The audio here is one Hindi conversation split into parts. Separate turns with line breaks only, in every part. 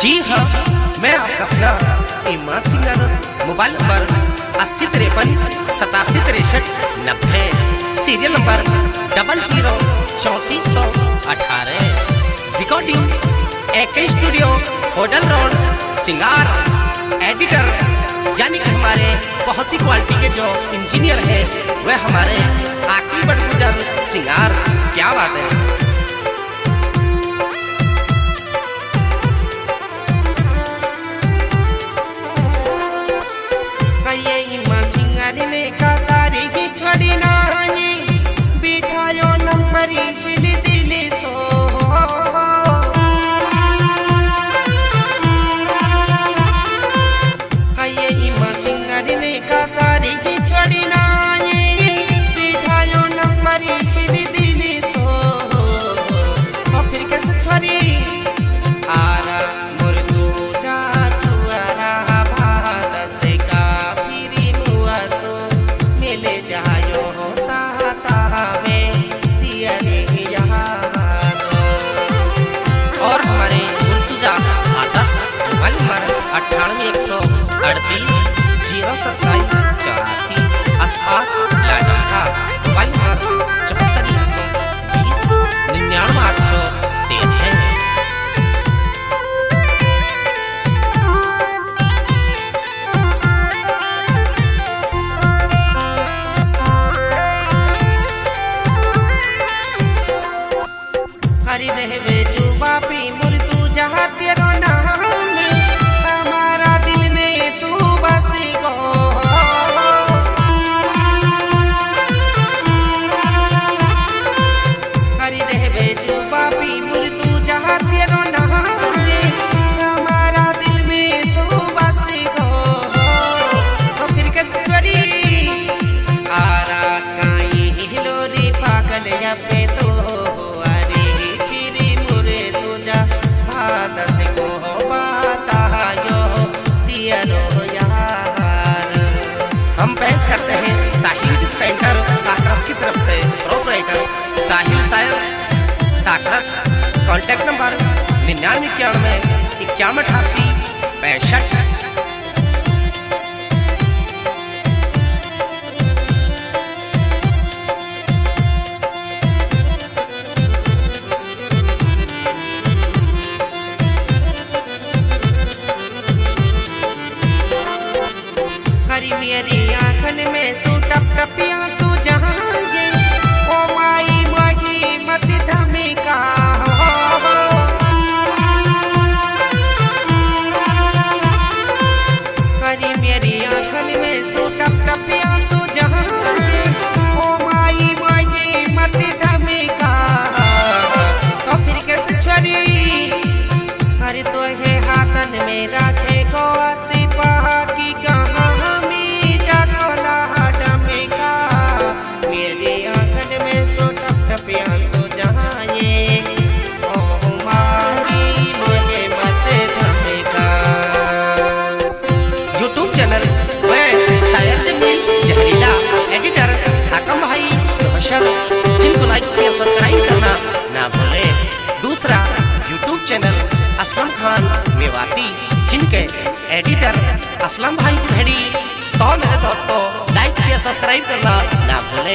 जी हाँ, मैं आपका अपना Iman singer. Mobile number 8053-8763-90, serial number 003418। Recording AK studio, hotel road, Singar. Editor यानी कि हमारे बहुत ही क्वालिटी के जो इंजीनियर हैं वह हमारे आकिल बटगुजर सिंगार। क्या बात है।
छोड़ी नानी बिठायो नंबरी दिल दिल सो कये इमा सिंगारी ने का सारी की छोड़ी नानी बिठायो नंबरी दिल दिल सो तो फिर कैसे छोड़ी आरा मुर्दू जा छुआरा भाद से का फिरी मुआ सो मिले जायो
और हमारे मुर्तुजा आदर्श मोबाइल नंबर 98102784 लाडा मोबाइल नंबर 7420999813 है।
हरी रहवे जो बापी मुर्तू जहाँ तेरो नाम हमारा दिल में तू बस गो। हरी रहवे जो बापी मुर्तू जहाँ तेरो नाम हमारा दिल में तू बस गो। तो फिर कैसे छोरी आरा काई हिलोरी पागल या पे तो
हम पेश करते हैं साहिल म्यूजिक सेंटर साकरस की तरफ से proprietor Sahil Sayar Sakras. Contact number 9991-5188-65।
मेरी आंखन में सू टप टपिया सू जहांगे ओ माई माही मत धमिका करी मेरी आंखन में सू टप टपिया सू जहांगे ओ माई माही मत धमिका। तो फिर कैसे छोरी हर तो है हाथन में राखे को सिपाह की गहा
जिनको लाइक से सब्सक्राइब करना ना भूले। दूसरा यूट्यूब चैनल असलम खान मेवाती जिनके एडिटर असलम भाई झड़ी। तो मेरे दोस्तों लाइक से सब्सक्राइब करना ना भूले।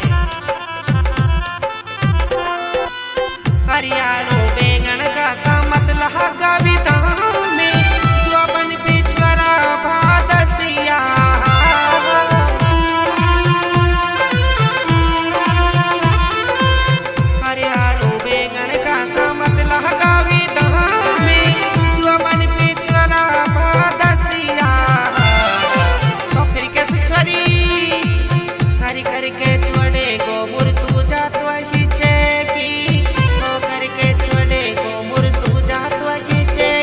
हरियाणो बेंगन का सामत लहगा बिता में जो बन पिछवरा भादसिया करके छोड़े गो मुर्तू जा तो ही चेकी करके छोड़े गो मुर्तू जा तो ही चे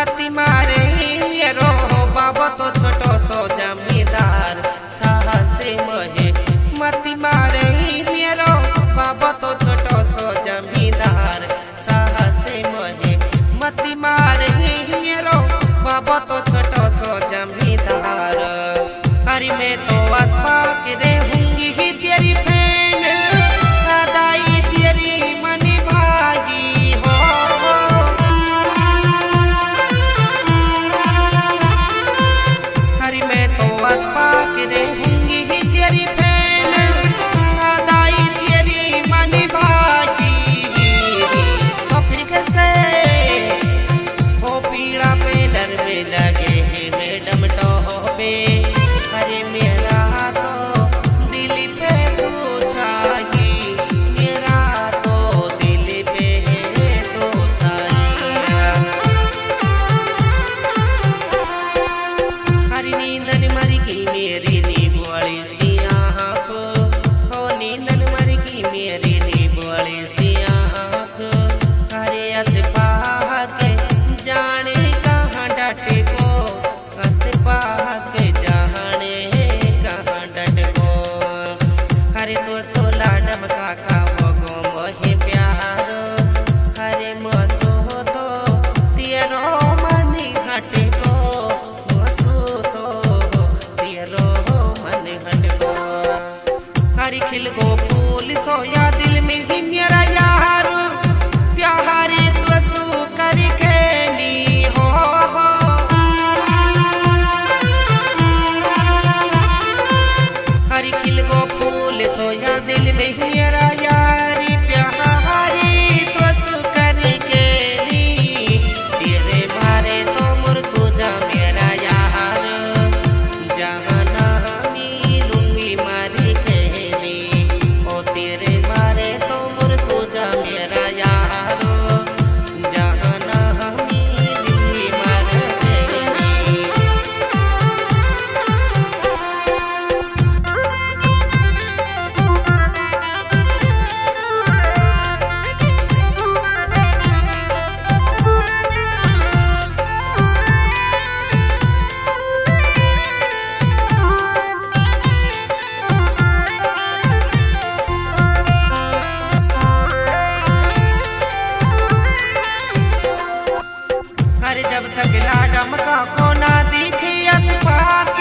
मती मारे रो बाबा तो छोटो सो जमींदार साहस महे मती मारे मेरो बाबा तो छोटो सो जमींदार साहस महे मती मारे मेरो बाबा तो छोटो सो जमींदार। अरे मैं तो आसपा के रहूंगी ही तेरी बहन दादाई तेरी मनी भागी हो। अरे मैं तो आसपा के रहूंगी ही तेरी बहन दादाई तेरी मनी भागी। तो फिर कैसे हो पीड़ा पे डर में लगे है मैडम टोबे। अरे मेरा तो दिल पे तू छाई मेरा तो दिल पे तू छाई। हरी नींदन मर गई मेरी नीबोली सी आँख हो नींदन मर गई मेरी नीबोली सी आँख। अरे अस पाक जाने कहाँ डटे को अस पाक जाने कहाँ डट को। अरे तो सोला डमका का वो गो मोहे प्यार। अरे मसो तो तेरो मन हट को मसो तो तेरो मन हट को। अरे खिल गो फूल सोया दिल में ही मेरा यार प्यार तो सू करके नी हो। हरी खिल गो फूल सोया दिल में मेरा यारी प्यारी तो सू करके नी। तेरे मारे तो मुर्तुजा मेरा यार जहाँ ना मिलूंगी मारी कहनी। ओ तेरे मारे तो मुर्तुजा मेरा यार जहाँ ना मिलूंगी मारी कहनी। अरे जब तक लाडम का को ना दिखी असपा